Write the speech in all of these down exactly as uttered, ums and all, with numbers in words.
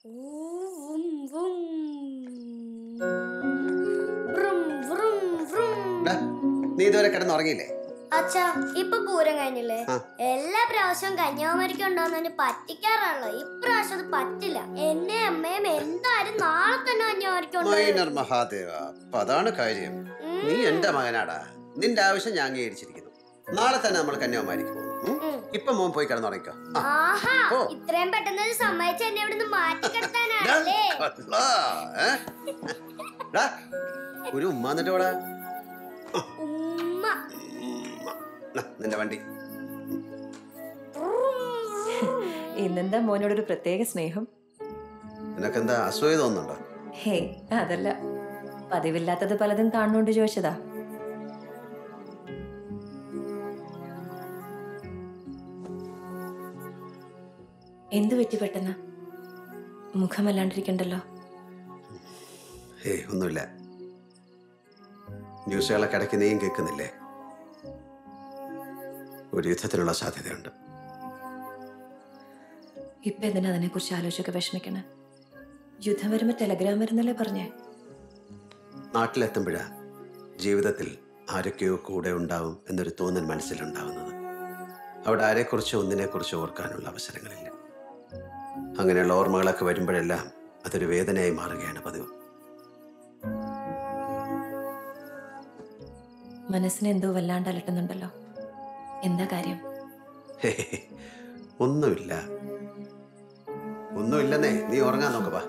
നീ ഇതുവരെ കിടന്നുറങ്ങിയില്ലേ? അച്ഛാ, ഇപ്പൊ പൂരം കഴിഞ്ഞില്ലേ? എല്ലാ പ്രാവശ്യവും കന്യാകുമാരിക്ക് ഉണ്ടോന്ന് പറ്റിക്കാറാണല്ലോ. ഇപ്രാവശ്യം അത് പറ്റില്ല. എന്നെ അമ്മയും എന്തായാലും നാളെ തന്നെ കന്യാകുമാരിക്ക് മഹാദേവ, അതാണ് കാര്യം. നീ എന്റെ മകനാടാ. നിന്റെ ആവശ്യം ഞാൻ അംഗീകരിച്ചിരിക്കുന്നു. നാളെ തന്നെ നമ്മൾ കന്യാകുമാരിക്ക് പോകും. ഇപ്പൊ മോൻ പോയി കിടന്നുറങ്ങിക്കോ. ഇത്രയും പെട്ടെന്ന് സമ്മതിച്ച് എന്നെ ഇവിടുന്ന് മാറ്റി കിടത്താനല്ലേ? ഒരു ഉമ്മ എന്നിട്ടോടാ. നിന്റെ വണ്ടി. ഇന്നെന്താ മോനോടൊരു പ്രത്യേക സ്നേഹം? നിനക്കെന്താ അസൂയ തോന്നുന്നുണ്ടോ? ഹേ, അതല്ല, പതിവില്ലാത്തത് പലതും കാണുന്നോണ്ട് ചോദിച്ചതാ. എന്തു പറ്റി പെട്ടെന്ന്? മുഖമല്ലാണ്ടിരിക്കണ്ടല്ലോ. ഏയ് ഒന്നുമില്ല. ന്യൂസുകളൊക്കെ ഇടയ്ക്ക് നീയും കേൾക്കുന്നില്ലേ? ഒരു യുദ്ധത്തിനുള്ള സാധ്യതയുണ്ട്. ഇപ്പൊ എന്തിനാ അതിനെ കുറിച്ച് ആലോചിച്ചൊക്കെ വിഷമിക്കണേ? യുദ്ധം വരുമ്പോ ടെലഗ്രാം വരുന്നല്ലേ പറഞ്ഞേ? നാട്ടിലെത്തുമ്പോഴാ ജീവിതത്തിൽ ആരൊക്കെയോ കൂടെ ഉണ്ടാവും എന്നൊരു തോന്നൽ മനസ്സിലുണ്ടാവുന്നത്. അവിടെ ആരെക്കുറിച്ചോ ഒന്നിനെക്കുറിച്ചോ ഓർക്കാനുള്ള അവസരങ്ങളില്ല. അങ്ങനെയുള്ള ഓർമ്മകളൊക്കെ വരുമ്പോഴെല്ലാം അതൊരു വേദനയായി മാറുകയാണ് പതിവ്. മനസ്സിനെ എന്തോ വല്ലാണ്ട് അലട്ടുന്നുണ്ടല്ലോ. എന്താ കാര്യം? ഒന്നുമില്ല, ഒന്നുമില്ലെന്നേ. നീ ഉറങ്ങാൻ നോക്കപ്പാ.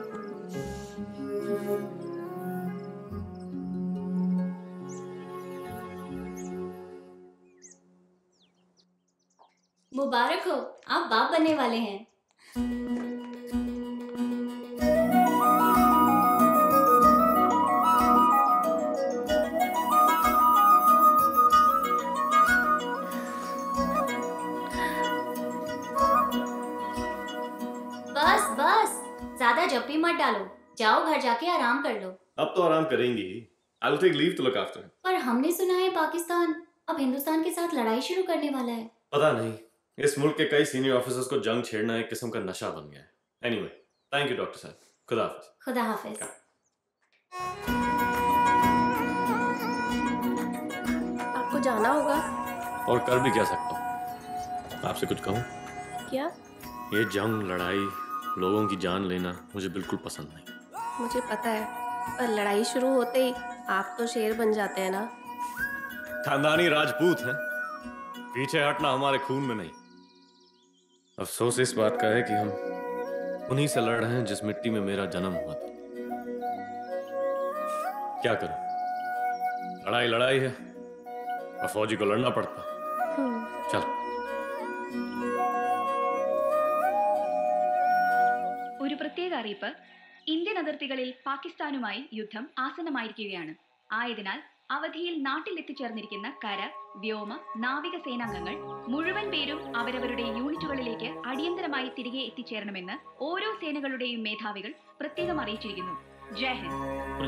मुबारक हो, आप बाप बनने वाले हैं। बस बस, ज्यादा जप्पी मत डालो, जाओ घर जाके आराम कर लो। अब तो आराम करेंगी। I will take leave to look after him. पर हमने सुना है पाकिस्तान अब हिंदुस्तान के साथ लड़ाई शुरू करने वाला है। पता नहीं, इस मुल्क के कई सीनियर ऑफिसर्स को जंग छेड़ना एक किस्म का नशा बन गया है। एनीवे, थैंक यू डॉक्टर साहब। खुदा हाफिज। खुदा हाफिज। आपको जाना होगा। और कर भी क्या सकता हूँ? आपसे कुछ कहूँ? क्या? ये जंग, लड़ाई, लोगों की जान लेना मुझे बिल्कुल पसंद नहीं। मुझे पता है, पर लड़ाई शुरू होते ही आप तो शेर बन जाते हैं ना। खानदानी राजपूत हैं, पीछे हटना हमारे खून में नहीं। अफसोस इस बात का है कि हम उन्हीं से लड़ रहे हैं जिस मिट्टी में मेरा जन्म हुआ था। क्या करूं? लड़ाई लड़ाई है और फौजी को लड़ना पड़ता। चल। ഒരു പ്രത്യേക അറിയിപ്പ്. ഇന്ത്യൻ അതിർത്തികളിൽ പാകിസ്ഥാനുമായി യുദ്ധം ആസന്നമായിരിക്കുകയാണ്. ആയതിനാൽ അവധിയിൽ നാട്ടിൽ എത്തിച്ചേർന്നിരിക്കുന്ന കര, വ്യോമ, നാവിക സേനാംഗങ്ങൾ മുഴുവൻ പേരും അവരവരുടെ യൂണിറ്റുകളിലേക്ക് അടിയന്തരമായി തിരികെ എത്തിച്ചേരണമെന്ന് ഓരോ സേനകളുടെയും മേധാവികൾ പ്രത്യേകം അറിയിച്ചിരിക്കുന്നു. ജയ് ഹിന്ദ്.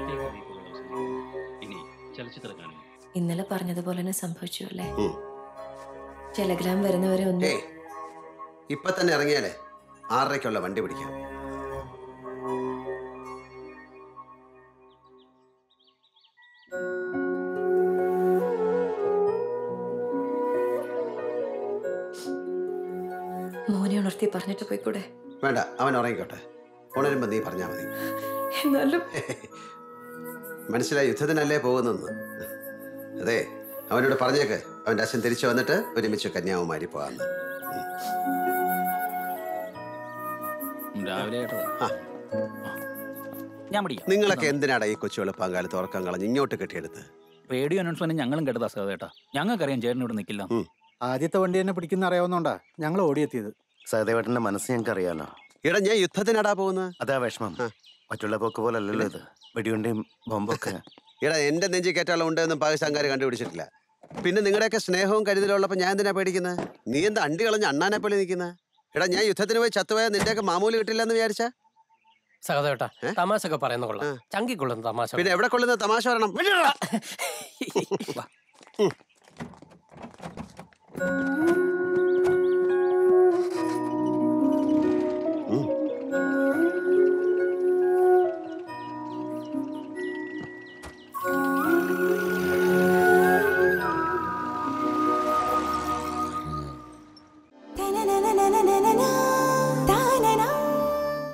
ഇന്നലെ പറഞ്ഞതുപോലെ തന്നെ സംഭവിച്ചു അല്ലേ? ടെലഗ്രാം വരുന്നവരെ ഒന്ന് ഇപ്പൊ തന്നെ ഇറങ്ങിയാലേ ആറരയ്ക്കുള്ള വണ്ടി പിടിക്കാം. മോനെ ഉണർത്തി പറഞ്ഞിട്ട് പോയിക്കൂടെ? വേണ്ട, അവൻ ഉറങ്ങിക്കോട്ടെ. ഉണരുമ്പോ നീ പറഞ്ഞാ മതി. എന്നാലും മനസ്സിലായി, യുദ്ധത്തിനല്ലേ പോകുന്നെന്ന്. അതെ, അവനോട് പറഞ്ഞേക്ക് അവന്റെ അച്ഛൻ തിരിച്ചു വന്നിട്ട് ഒരുമിച്ച് കന്യാകുമാരി പോവാന്ന്. നിങ്ങളൊക്കെ എന്തിനാടാ ഈ കൊച്ചു വെളുപ്പാങ്കാലത്ത് ഉറക്കം കളഞ്ഞ് ഇങ്ങോട്ട് കെട്ടിയെടുത്ത്? റേഡിയോ അനൗൺസ്മെന്റ് ഞങ്ങളും കേട്ടതാ സഹദേട്ടാ. ഞങ്ങൾക്കറിയാം ചേട്ടൻ ഇവിടെ നിൽക്കില്ല. ആദ്യത്തെ വണ്ടി തന്നെ പിടിക്കുന്ന അറിയാവുന്നോണ്ടാ ഞങ്ങൾ ഓടിയെത്തിയത്. സഹദേവേട്ടന്റെ മനസ്സ് ഞങ്ങൾക്ക് അറിയാലോ. എടാ, ഞാൻ യുദ്ധത്തിനടാ പോകുന്നത്. അതാ വിഷമം. മറ്റുള്ള പോക്ക് പോലെ അല്ലല്ലോ ഇത്. വെടിയുണ്ടേയും ബോംബൊക്കെ. എടാ, എന്റെ നെഞ്ചി കയറ്റാളം ഉണ്ടെന്നും പാകിസ്ഥാൻകാർ കണ്ടുപിടിച്ചിട്ടില്ല. പിന്നെ നിങ്ങളുടെയൊക്കെ സ്നേഹവും കരുതലുള്ളപ്പോ ഞാൻ എന്തിനാ പേടിക്കുന്നത്? നീ എന്താ അണ്ടി കളഞ്ഞ് അണ്ണാനെ പോലെ നിൽക്കുന്നത്? എടാ, ഞാൻ യുദ്ധത്തിന് പോയി ചത്തുപോയാൽ നിന്റെയൊക്കെ മാമൂല് കിട്ടില്ലെന്ന് വിചാരിച്ചാ? സഹദേവട്ടാ, തമാശ ഒക്കെ പറയുന്ന കൊള്ളാം. ചങ്കി കൊള്ളുന്ന തമാശ. പിന്നെ എവിടെ കൊള്ളുന്ന തമാശ പറയണം? Mm-hmm.